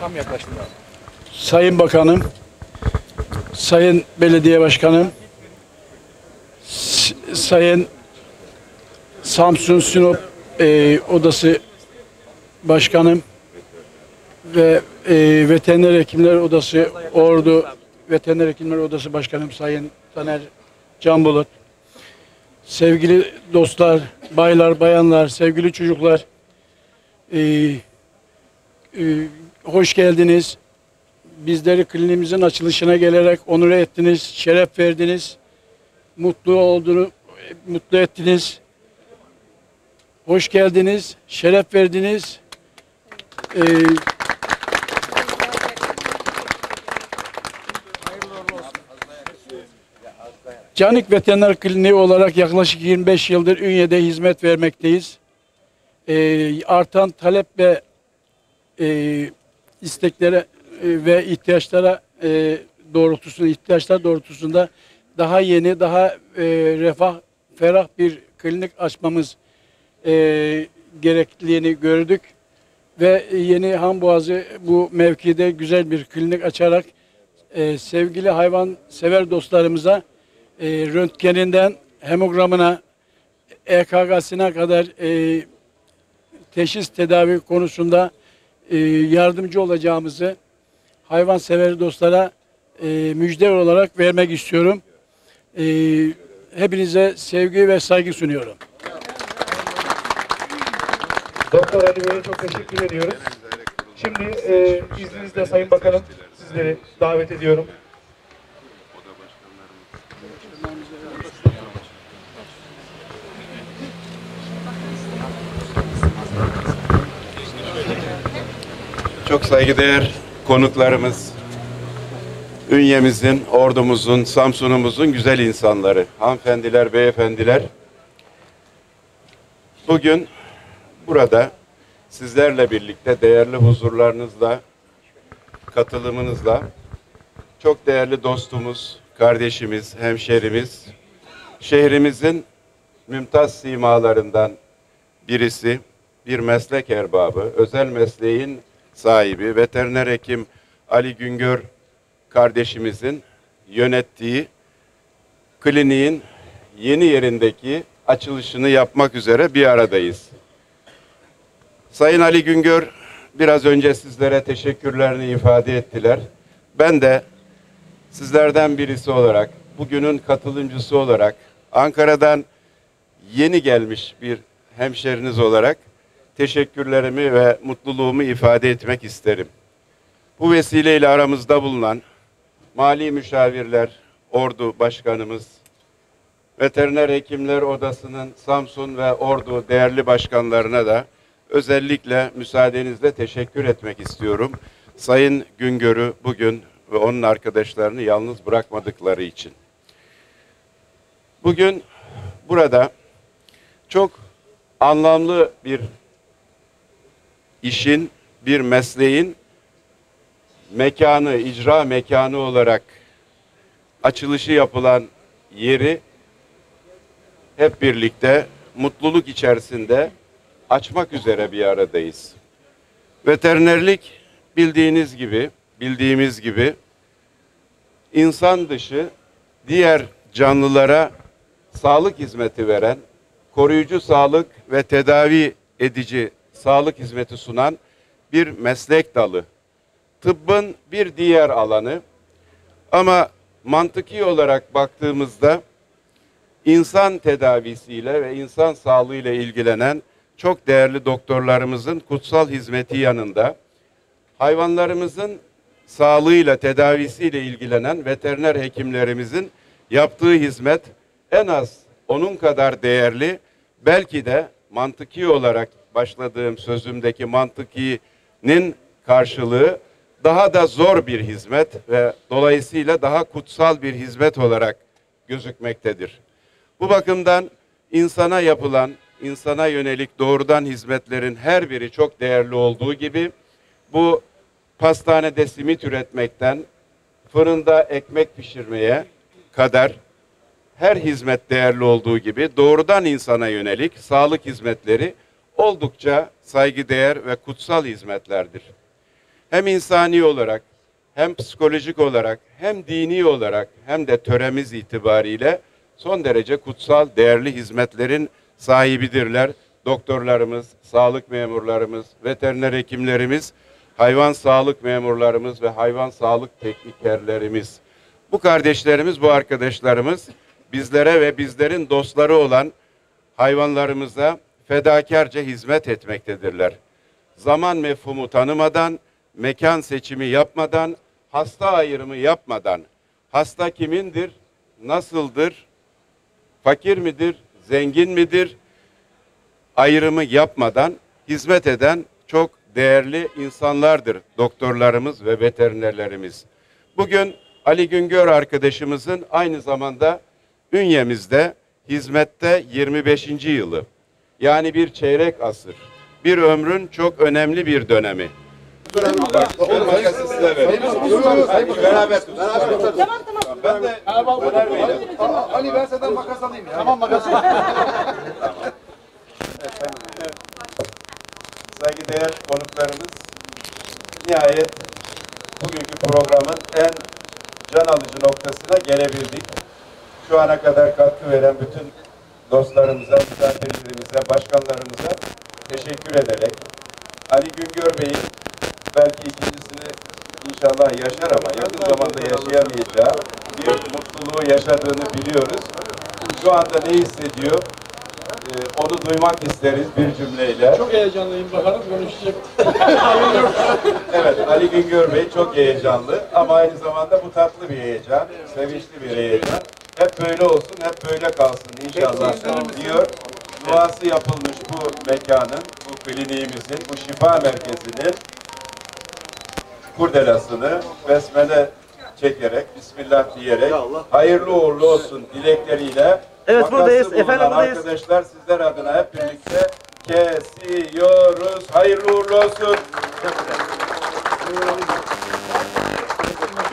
Tam yaklaştım abi. Sayın Bakanım, Sayın Belediye Başkanım, Sayın Samsun Sinop Odası Başkanım ve Veteriner Hekimler Odası Ordu Veteriner Hekimler Odası Başkanım Sayın Taner Canbulut, sevgili dostlar, baylar, bayanlar, sevgili çocuklar, hoş geldiniz. Bizleri kliniğimizin açılışına gelerek onur ettiniz, şeref verdiniz, mutlu ettiniz. Hoş geldiniz, şeref verdiniz. Canik Veteriner Kliniği olarak yaklaşık 25 yıldır Ünye'de hizmet vermekteyiz. Artan talep ve isteklere ve ihtiyaçlar doğrultusunda daha yeni, daha ferah bir klinik açmamız gerekliliğini gördük ve yeni Hanboğazı bu mevkide güzel bir klinik açarak sevgili hayvan sever dostlarımıza röntgeninden hemogramına, EKG'sine kadar teşhis tedavi konusunda yardımcı olacağımızı hayvan sever dostlara müjde olarak vermek istiyorum. Hepinize sevgi ve saygı sunuyorum. Doktor Ali Bey'e çok teşekkür ediyoruz. Şimdi izninizle Sayın Bakanım sizleri davet ediyorum. Çok saygıdeğer konuklarımız, Ünye'mizin, Ordumuzun, Samsun'umuzun güzel insanları, hanımefendiler, beyefendiler. Bugün burada sizlerle birlikte değerli huzurlarınızla, katılımınızla çok değerli dostumuz, kardeşimiz, hemşerimiz, şehrimizin mümtaz simalarından birisi, bir meslek erbabı, özel mesleğin sahibi, veteriner hekim Ali Güngör kardeşimizin yönettiği kliniğin yeni yerindeki açılışını yapmak üzere bir aradayız. Sayın Ali Güngör biraz önce sizlere teşekkürlerini ifade ettiler. Ben de sizlerden birisi olarak, bugünün katılımcısı olarak, Ankara'dan yeni gelmiş bir hemşeriniz olarak teşekkürlerimi ve mutluluğumu ifade etmek isterim. Bu vesileyle aramızda bulunan mali müşavirler, Ordu Başkanımız, Veteriner Hekimler Odası'nın Samsun ve Ordu değerli başkanlarına da özellikle müsaadenizle teşekkür etmek istiyorum. Sayın Güngör'ü bugün ve onun arkadaşlarını yalnız bırakmadıkları için. Bugün burada çok anlamlı bir işin, bir mesleğin mekanı, icra mekanı olarak açılışı yapılan yeri hep birlikte mutluluk içerisinde açmak üzere bir aradayız. Veterinerlik bildiğimiz gibi insan dışı diğer canlılara sağlık hizmeti veren, koruyucu sağlık ve tedavi edici sağlık hizmeti sunan bir meslek dalı. Tıbbın bir diğer alanı ama mantıki olarak baktığımızda insan tedavisiyle ve insan sağlığıyla ilgilenen çok değerli doktorlarımızın kutsal hizmeti yanında hayvanlarımızın sağlığıyla, tedavisiyle ilgilenen veteriner hekimlerimizin yaptığı hizmet en az onun kadar değerli, belki de mantıki olarak başladığım sözümdeki mantıkinin karşılığı daha da zor bir hizmet ve dolayısıyla daha kutsal bir hizmet olarak gözükmektedir. Bu bakımdan insana yapılan, insana yönelik doğrudan hizmetlerin her biri çok değerli olduğu gibi bu pastanede simit üretmekten fırında ekmek pişirmeye kadar her hizmet değerli olduğu gibi doğrudan insana yönelik sağlık hizmetleri oldukça saygıdeğer ve kutsal hizmetlerdir. hem insani olarak, hem psikolojik olarak, hem dini olarak, hem de töremiz itibariyle son derece kutsal, değerli hizmetlerin sahibidirler. Doktorlarımız, sağlık memurlarımız, veteriner hekimlerimiz, hayvan sağlık memurlarımız ve hayvan sağlık teknikerlerimiz. Bu kardeşlerimiz, bu arkadaşlarımız bizlere ve bizlerin dostları olan hayvanlarımıza fedakarca hizmet etmektedirler. Zaman mefhumu tanımadan, mekan seçimi yapmadan, hasta ayrımı yapmadan, hasta kimindir, nasıldır, fakir midir, zengin midir ayrımı yapmadan hizmet eden çok değerli insanlardır doktorlarımız ve veterinerlerimiz. Bugün Ali Güngör arkadaşımızın aynı zamanda bünyemizde hizmette 25. yılı. Yani bir çeyrek asır. Bir ömrün çok önemli bir dönemi. Ben de Ali ben senden makas alayım ya. Tamam makas. saygıdeğer konuklarımız, nihayet bugünkü programın en can alıcı noktasına gelebildik. Şu ana kadar katkı veren bütün dostlarımıza, misafirlerimize, başkanlarımıza teşekkür ederek Ali Güngör Bey'in belki ikincisini inşallah yaşar ama yakın zamanda yaşayamayacağı bir mutluluğu yaşadığını biliyoruz. Şu anda ne hissediyor? Onu duymak isteriz bir cümleyle. Çok heyecanlıyım, bakalım konuşacak. Evet, Ali Güngör Bey çok heyecanlı ama aynı zamanda bu tatlı bir heyecan, sevinçli bir heyecan. Hep böyle olsun, hep böyle kalsın inşallah diyor. Duası yapılmış bu mekanın, bu kliniğimizin, bu şifa merkezinin kurdelasını besmele çekerek, Bismillah diyerek hayırlı uğurlu olsun dilekleriyle. Evet, buradayız. Vakası Efendim, bulunan buradayız. arkadaşlar sizler adına hep birlikte kesiyoruz. Hayırlı uğurlu olsun.